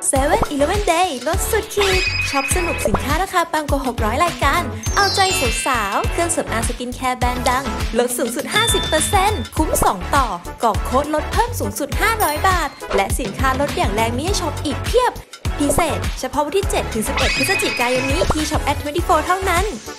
7-Eleven Day ลดสุดขีดช็อปสนุกสินค้าราคาปังกว่า600รายการเอาใจสาวๆเครื่องสำอางสกินแคร์แบรนด์ดังลดสูงสุด 50% คุ้ม2ต่อกรอกโค้ดลดเพิ่มสูงสุด500 บาทและสินค้าลดอย่างแรงมีให้ช็อปอีกเพียบพิเศษเฉพาะวันที่ 7-11 พฤศจิกายนนี้ที่ Shop@24 เท่านั้น